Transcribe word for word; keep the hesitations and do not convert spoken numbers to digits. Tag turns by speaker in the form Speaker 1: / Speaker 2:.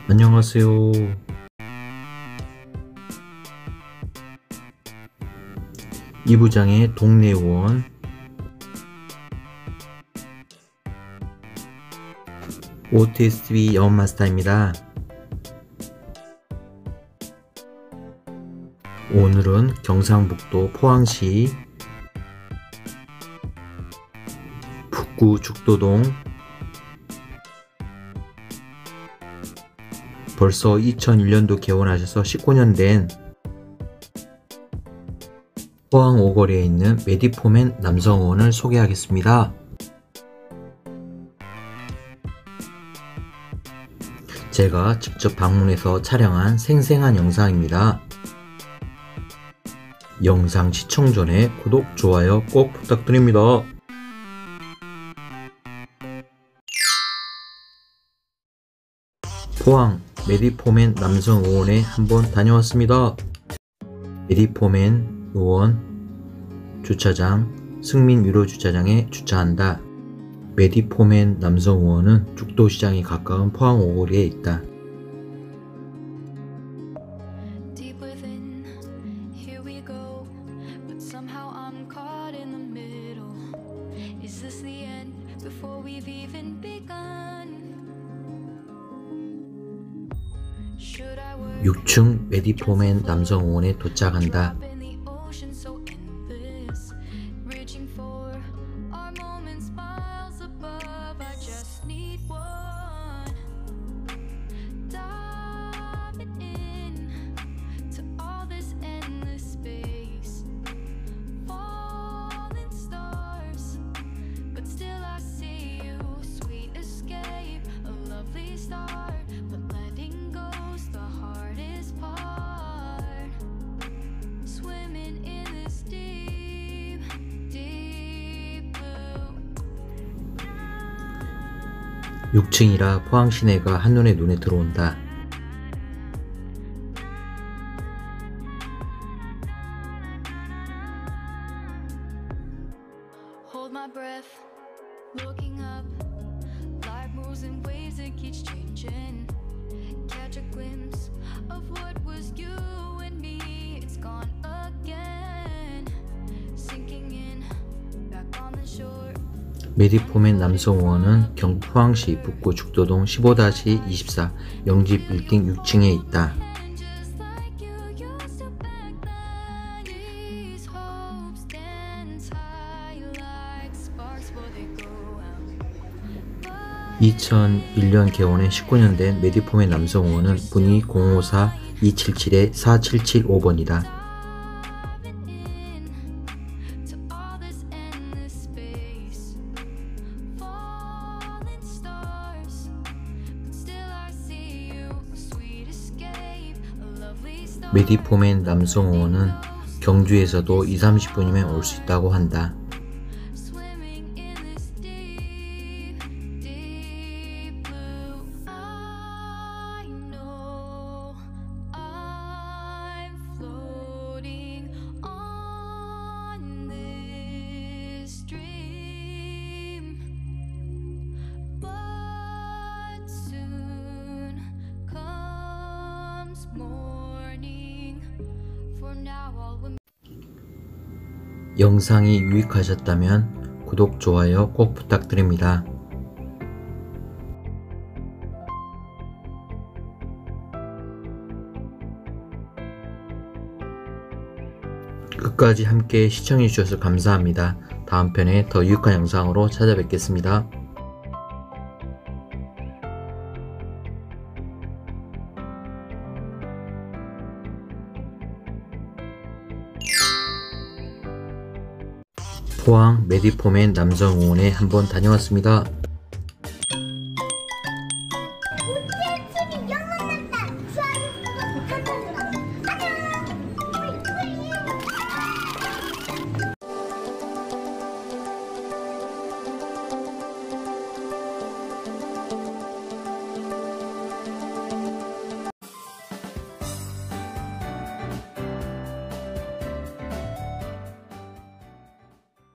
Speaker 1: 안녕하세요. 이부장의 동네 의원 오티에스티비 영업마스터입니다. 오늘은 경상북도 포항시 북구 죽도동 벌써 이천일 년도 개원하셔서 십구 년 된 포항 오거리에 있는 메디포맨 남성의원을 소개하겠습니다. 제가 직접 방문해서 촬영한 생생한 영상입니다. 영상 시청 전에 구독, 좋아요 꼭 부탁드립니다. 포항 메디포맨 남성의원에 한번 다녀왔습니다. 메디포맨 의원 주차장 승민 유료 주차장에 주차한다. 메디포맨 남성의원은 죽도시장이 가까운 포항 오거리에 있다. 육 층 메디포맨 남성의원에 도착한다. 육 층이라 포항 시내가 한눈에 눈에 들어온다. 메디포맨 남성의원은 경북 포항시 북구 죽도동 십오 이십사 영지 빌딩 육 층에 있다. 이천일 년 개원에 십구 년 된 메디포맨 남성의원은 문의 공오사 이칠칠 사칠칠오 번이다. 메디포맨 남성의원은 경주에서도 이삼십 분이면 올 수 있다고 한다. 영상이 유익하셨다면 구독, 좋아요 꼭 부탁드립니다. 끝까지 함께 시청해 주셔서 감사합니다. 다음 편에 더 유익한 영상으로 찾아뵙겠습니다. 포항 메디포맨 남성의원에 한번 다녀왔습니다.